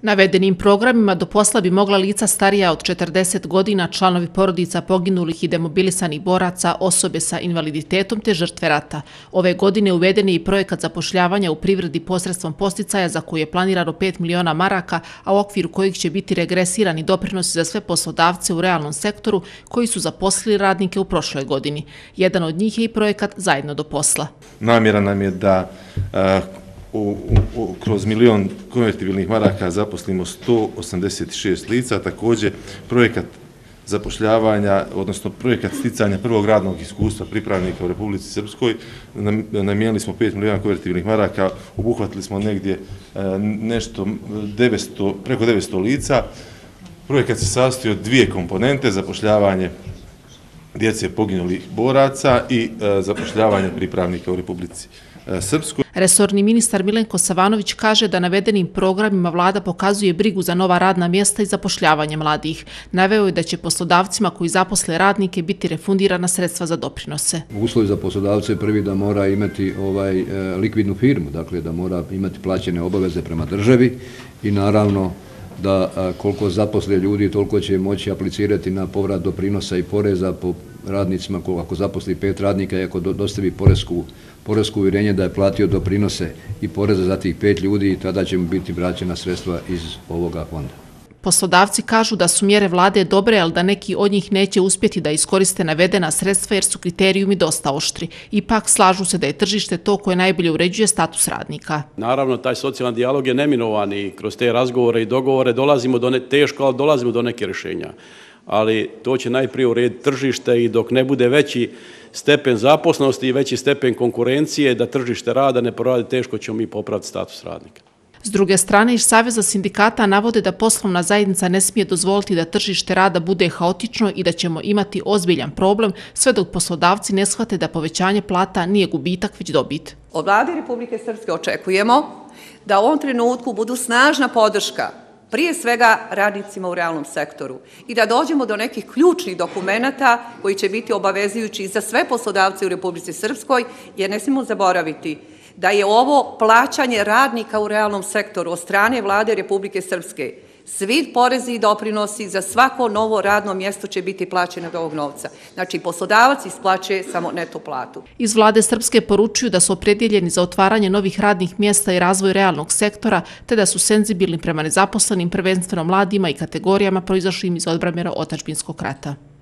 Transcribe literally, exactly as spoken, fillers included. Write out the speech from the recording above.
Navedenim programima do posla bi mogla lica starija od četrdeset godina, članovi porodica poginulih i demobilisanih boraca, osobe sa invaliditetom te žrtve rata. Ove godine uveden je i projekat zapošljavanja u privredi posredstvom podsticaja za koji je planirano pet miliona maraka, a u okviru kojih će biti regresirani doprinosi za sve poslodavce u realnom sektoru koji su zaposlili radnike u prošloj godini. Jedan od njih je i projekat Zajedno do posla. Namjera nam je da U, u, kroz milion konvertibilnih maraka zaposlimo sto osamdeset šest lica, također projekat zapošljavanja, odnosno projekat sticanja prvog radnog iskustva pripravnika u Republici Srpskoj, namijenili smo pet miliona konvertibilnih maraka, obuhvatili smo negdje nešto devetsto, preko devetsto lica. Projekat se sastoji od dvije komponente, zapošljavanje djece poginulih boraca i zapošljavanje pripravnika u Republici Srpskoj. Resorni ministar Milenko Savanović kaže da navedenim programima vlada pokazuje brigu za nova radna mjesta i zapošljavanje mladih. Naveo je da će poslodavcima koji zaposle radnike biti refundirana sredstva za doprinose. Uslov za poslodavce je prvi da mora imati ovaj e, likvidnu firmu, dakle da mora imati plaćene obaveze prema državi i naravno da a, koliko zaposle ljudi, toliko će moći aplicirati na povrat doprinosa i poreza po radnicima. Ako zaposli pet radnika i ako dostavi poresku, poresko uvjerenje da je platio doprinose i poreza za tih pet ljudi, tada će mu biti vraćena sredstva iz ovoga fonda. Poslodavci kažu da su mjere vlade dobre, ali da neki od njih neće uspjeti da iskoriste navedena sredstva jer su kriterijumi dosta oštri. Ipak slažu se da je tržište to koje najbolje uređuje status radnika. Naravno, taj socijalan dijalog je neminovan i kroz te razgovore i dogovore dolazimo do ne, teško, ali dolazimo do neke rješenja. Ali to će najprije urediti tržište i dok ne bude veći stepen zaposlenosti i veći stepen konkurencije da tržište rada ne poradi, teško ćemo mi popraviti status radnika. S druge strane, iz Saveza sindikata navode da poslovna zajednica ne smije dozvoliti da tržište rada bude haotično i da ćemo imati ozbiljan problem sve dok poslodavci ne shvate da povećanje plata nije gubitak, već dobit. Od vlade Republike Srpske očekujemo da u ovom trenutku budu snažna podrška prije svega radnicima u realnom sektoru i da dođemo do nekih ključnih dokumenata koji će biti obavezujući za sve poslodavce u Republici Srpskoj, jer ne smijemo zaboraviti da je ovo plaćanje radnika u realnom sektoru od strane vlade Republike Srpske. Svi porezi i doprinosi za svako novo radno mjesto će biti plaćene od ovog novca. Znači, poslodavac isplaćuje samo neto platu. Iz vlade Srpske poručuju da su opredjeljeni za otvaranje novih radnih mjesta i razvoj realnog sektora, te da su senzibilni prema nezaposlenim, prvenstveno mladima i kategorijama proizašlim iz odbrane otadžbinskog rata.